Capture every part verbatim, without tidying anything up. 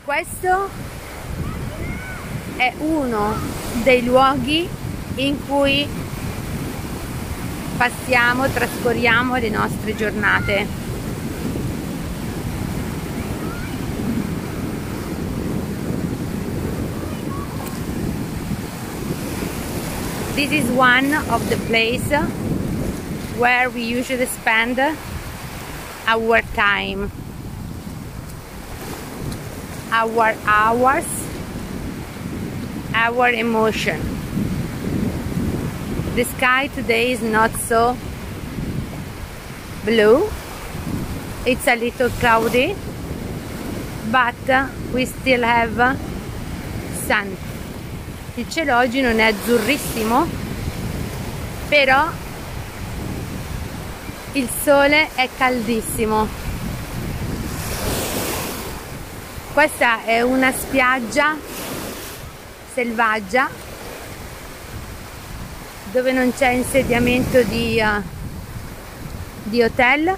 Questo è uno dei luoghi in cui passiamo, trascorriamo le nostre giornate. This is one of the places where we usually spend our time, our hours, our emotion. The sky today is not so blue, it's a little cloudy, but we still have sun. Il cielo oggi non è azzurrissimo, però il sole è caldissimo. Questa è una spiaggia selvaggia dove non c'è insediamento di, uh, di hotel.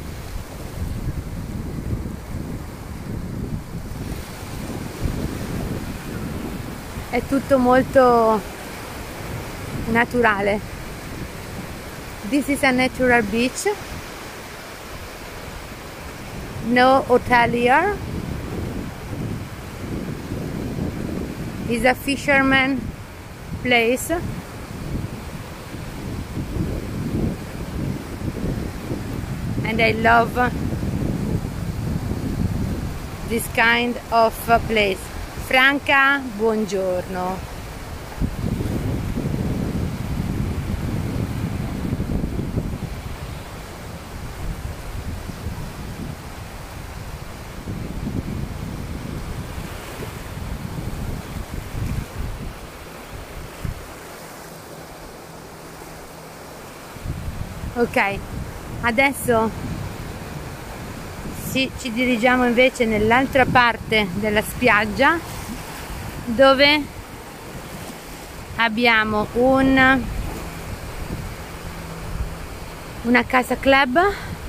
È tutto molto naturale. This is a natural beach. No hotel here. It's a fisherman place. And I love this kind of place. Franca, buongiorno. Ok, adesso sì, ci dirigiamo invece nell'altra parte della spiaggia, dove abbiamo un, una casa club,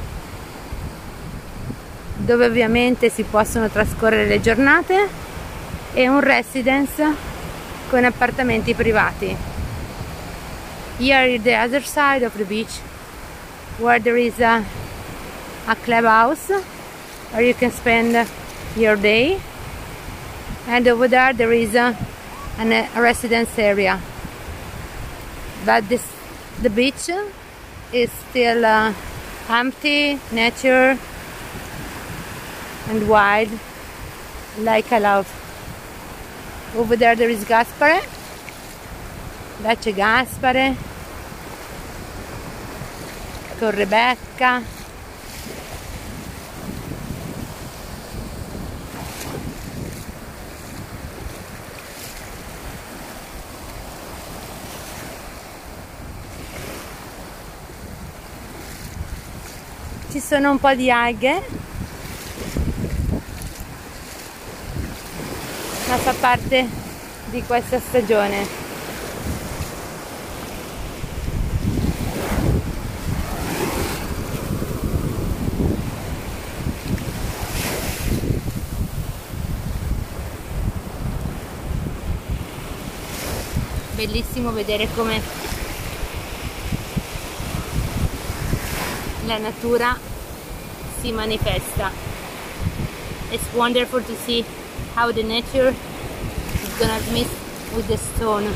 dove ovviamente si possono trascorrere le giornate, e un residence con appartamenti privati. Here is the other side of the beach, where there is a, a clubhouse where you can spend your day, and over there there is a, an, a residence area. But this, the beach is still uh, empty, nature and wild, like I love. Over there there is Gaspare, là c'è Gaspare con Rebecca. Ci sono un po' di alghe, ma fa parte di questa stagione. Bellissimo vedere come la natura si manifesta. It's wonderful to see how the nature is gonna mix with the stone.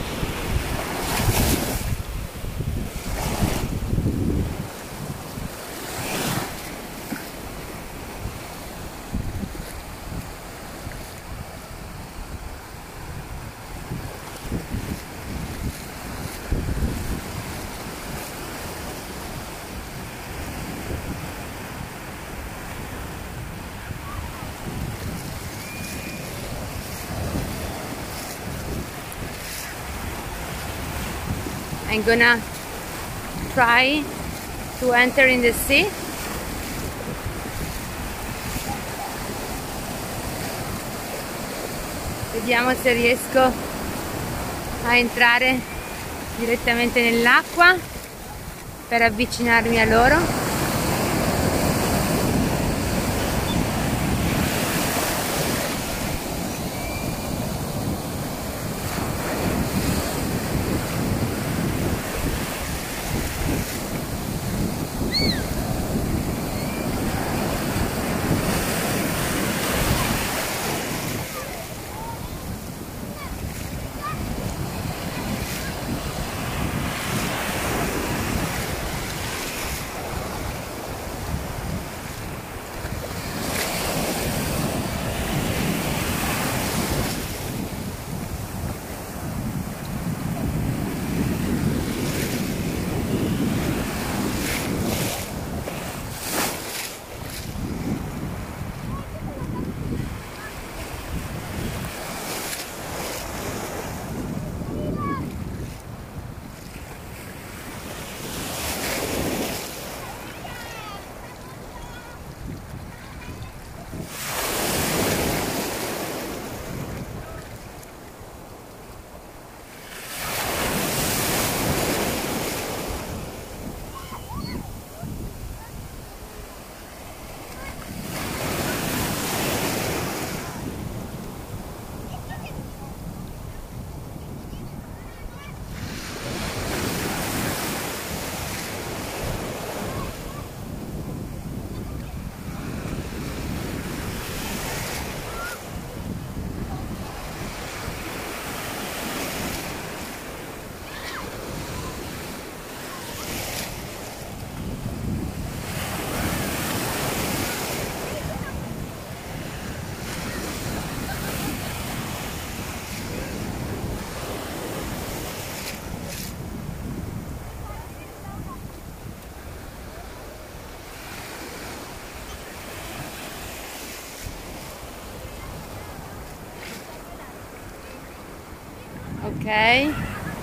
I'm gonna try to enter in the sea. Vediamo se riesco a entrare direttamente nell'acqua per avvicinarmi a loro. Ok.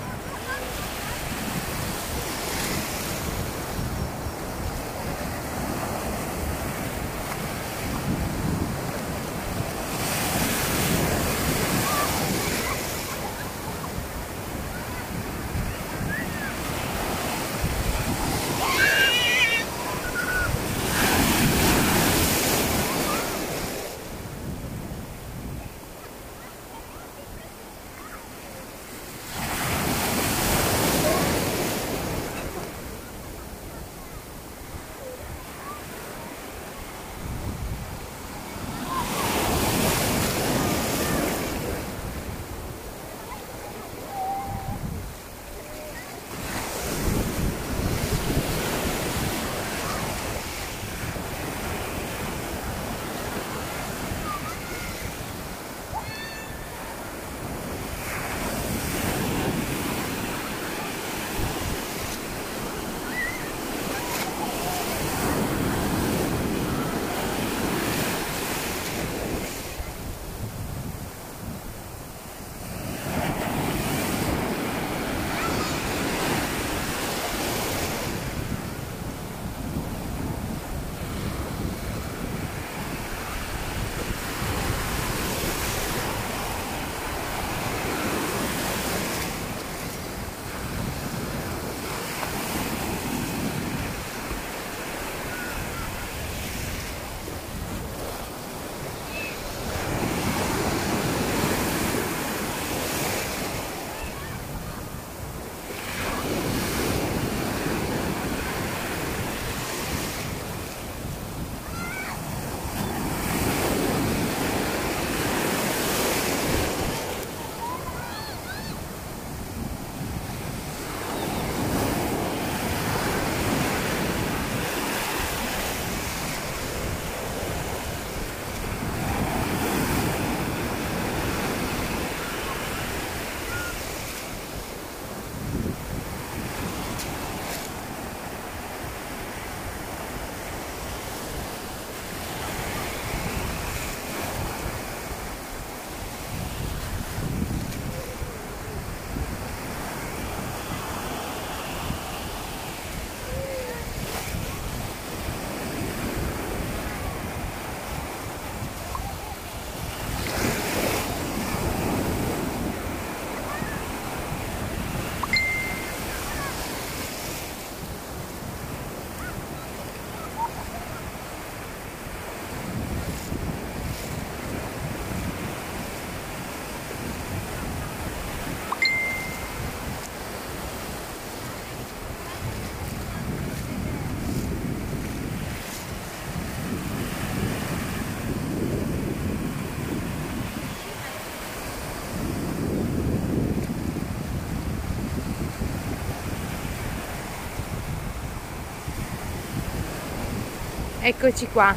Eccoci qua,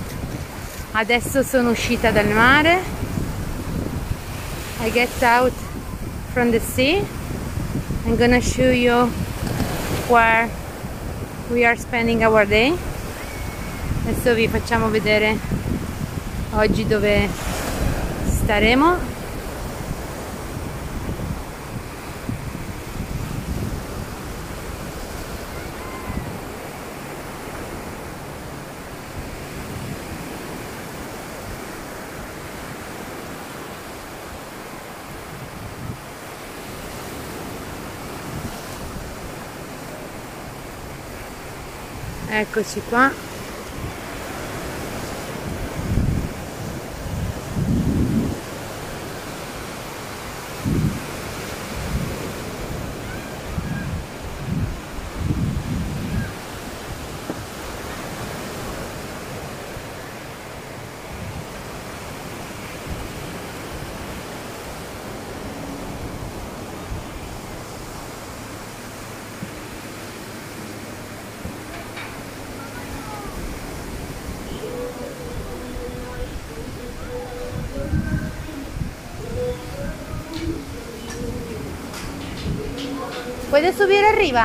adesso sono uscita dal mare. I get out from the sea. I'm gonna show you where we are spending our day. Adesso vi facciamo vedere oggi dove staremo. Eccoci qua. ¿Puedes subir arriba?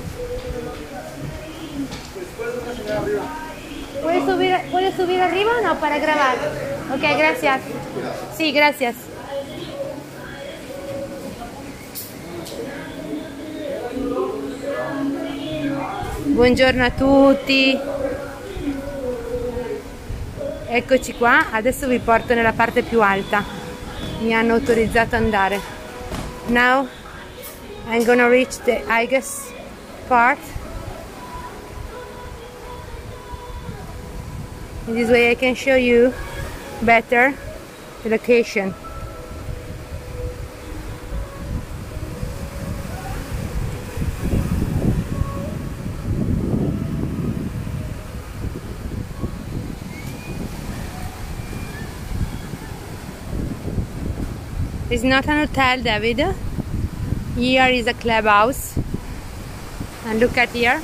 ¿Puedes subir, ¿Puedes subir arriba o no para grabar? Ok, gracias. Sí, gracias. Buongiorno a tutti. Eccoci qua, adesso vi porto nella parte più alta. Mi hanno autorizzato ad andare. Now I'm gonna reach the highest part. In this way I can show you better the location. It's not an hotel, David. Here is a clubhouse. And look at here.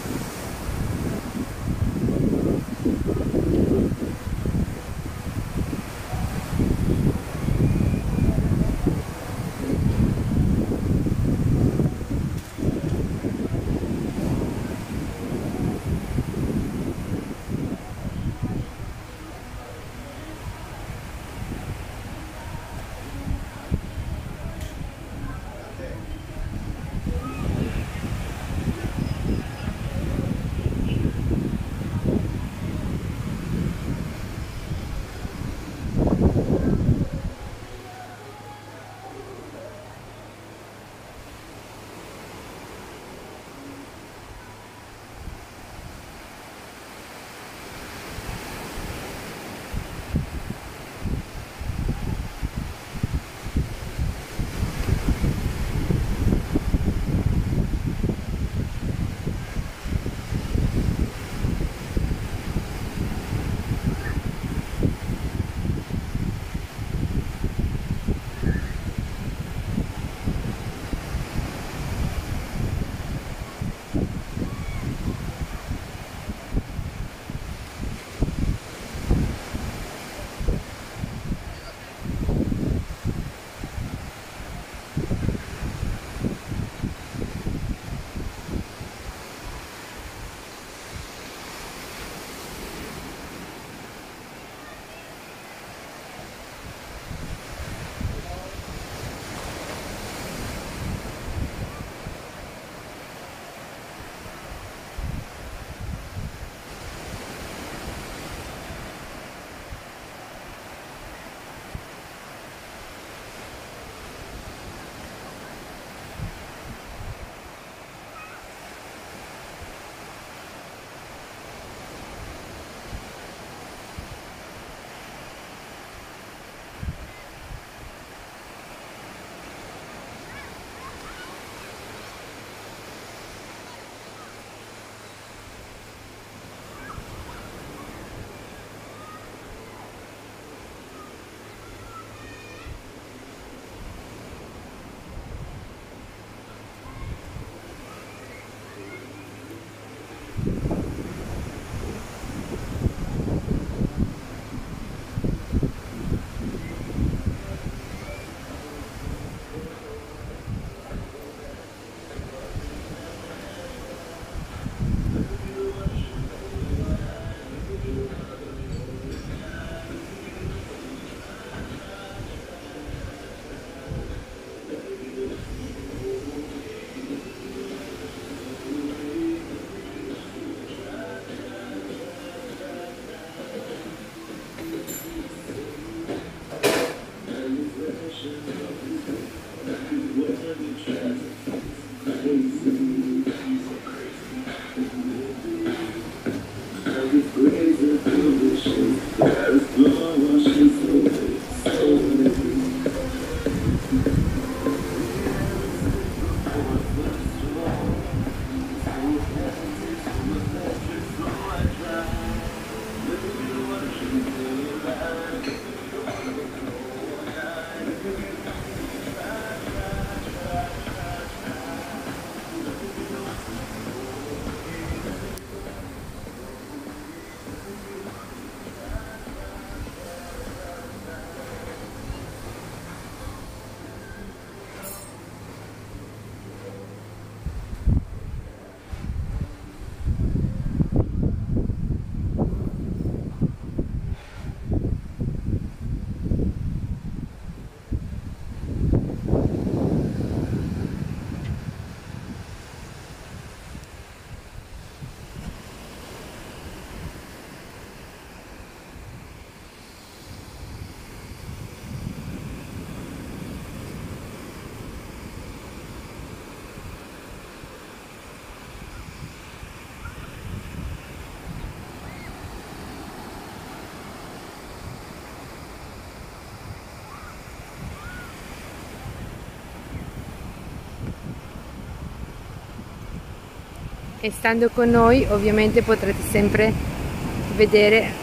e stando con noi ovviamente potrete sempre vedere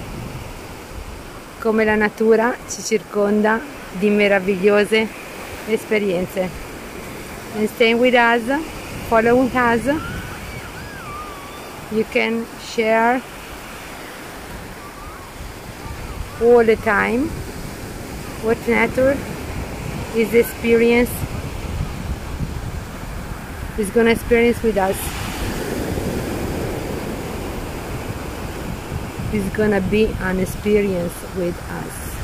come la natura ci circonda di meravigliose esperienze. And staying with us, following us, you can share all the time what nature is experience is gonna experience with us. Is gonna be an experience with us.